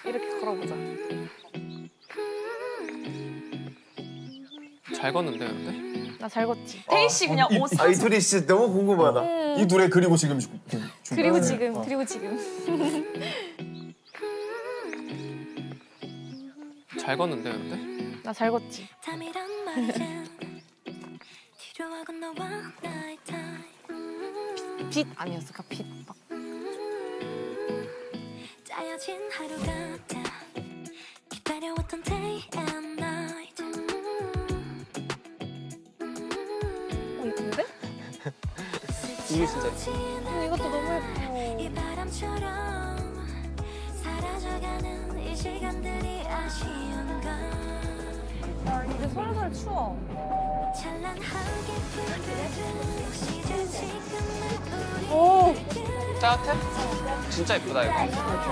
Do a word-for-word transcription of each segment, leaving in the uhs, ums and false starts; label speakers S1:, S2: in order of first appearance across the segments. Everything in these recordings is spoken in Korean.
S1: 이렇게 걸어보자.
S2: 잘 걷는데 근데?
S1: 나 잘 걷지. 태희 씨 그냥
S3: 이,
S1: 옷
S3: 아,
S1: 사서.
S3: 이 둘이 진짜 너무 궁금하다.
S1: 음.
S3: 이 둘의 그리고 지금 중- 중간에.
S1: 그리고 지금,
S3: 어.
S1: 그리고 지금.
S2: 잘 걷는데 근데?
S1: 나 잘 걷지. 빛 아니었을까? 빛 막.
S4: 짜여진 하루 같아 기다려왔던 day and night.
S1: 어, 이쁜데?
S2: 이게 진짜
S1: 어, 이것도 너무 예뻐.
S4: 이 바람처럼 사라져가는 이 시간들이 아쉬운가.
S1: 이제 솔솔 추워.
S4: 찬란하게 빛나는 시절 지금의 우리.
S1: 오!
S2: 따뜻해? 진짜 예쁘다 이거.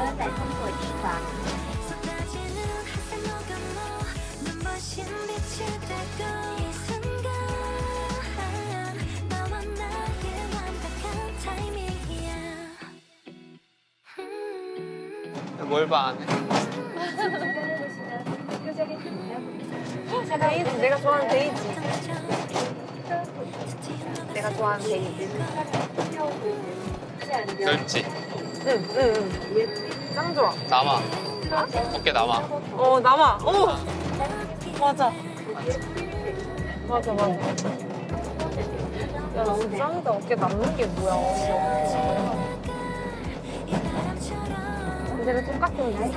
S4: 쏟아지는 햇살 녹아머 눈부신 빛이 되고 이 순간 너와 나의 완벽한 타이밍이야.
S2: 뭘 봐 안 해?
S1: 데이지, 내가 좋아하는 데이지. 내가 좋아하는 데이지.
S2: 넓지?
S1: 응, 응, 응. 짱 좋아.
S2: 남아. 어깨 남아.
S1: 어, 남아. 오! 맞아. 맞아, 맞아. 야, 너무 짱이다. 어깨 남는 게 뭐야. 근데 똑같은데?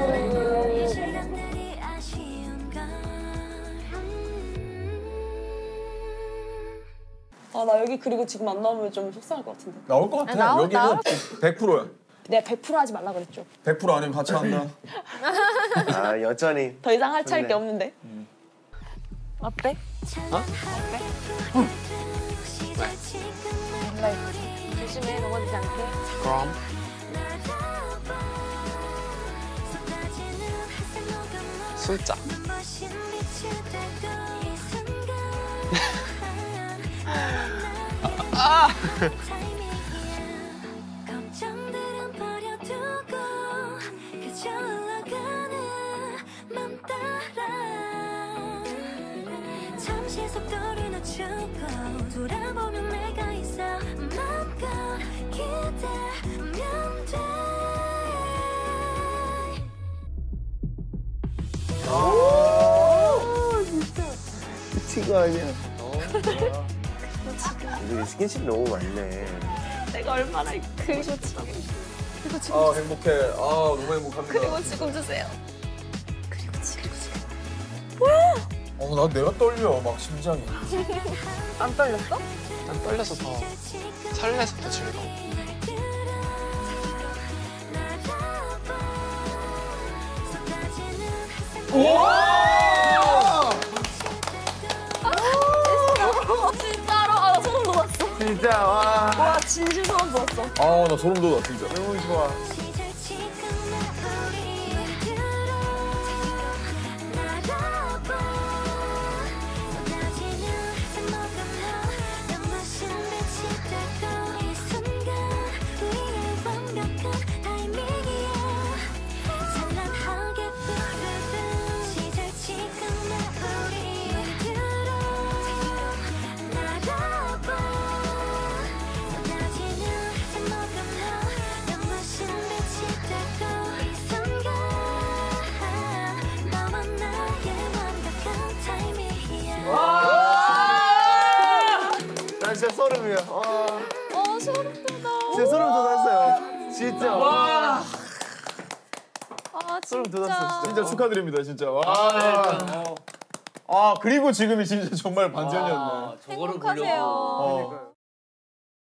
S4: 시간들이 아쉬운가.
S5: 아, 나 여기 그리고 지금 안 나오면 좀 속상할 것 같은데.
S3: 나올 것 같아.
S1: 아, 나올-
S3: 여기는
S1: 나올-
S3: 백 퍼센트야.
S5: 내가 백 퍼센트 하지 말라 그랬죠.
S3: 백 퍼센트 아니면 같이 한다.
S6: 아 여전히
S5: 더 이상 할 차일 게
S6: 좋네.
S5: 없는데.
S1: 어때?
S2: 어?
S1: 몰라. 조심해, 넘어지지 않게.
S2: 그럼. 숨자.
S4: 아! 걱정들은 버려두고 그저 흘러가는 맘 따라 잠시 속도를 늦추고 돌아보면 내가 있어 맘껏 기대면 돼.
S6: 미친 거 아니야? 근데 스킨십 너무 많네.
S5: 내가 얼마나 그리고 지금 그리고 지금
S3: 아 행복해. 아 너무 행복합니다.
S5: 그리고 지금 주세요. 그리고 지금
S3: 어, 나 내가 떨려. 막 심장이.
S1: 안 떨렸어?
S2: 난 떨려서 더 설레서 더 즐거워.
S5: 진짜로 아, 나 소름 돋았어.
S6: 진짜 와.
S5: 와, 진심 소름 돋았어.
S3: 아 나 소름 돋아 진짜.
S6: 너무 좋아. 난 진짜 소름이야. 와.
S5: 어, 소름 돋아.
S6: 진짜 소름 돋았어요. 진짜. 와.
S5: 아,
S6: 소름 돋았어. 진짜.
S3: 진짜 축하드립니다 진짜. 와. 아, 아 그리고 지금이 진짜 정말 반전이었네.
S7: 저거를
S5: 행복하세요.
S3: 어.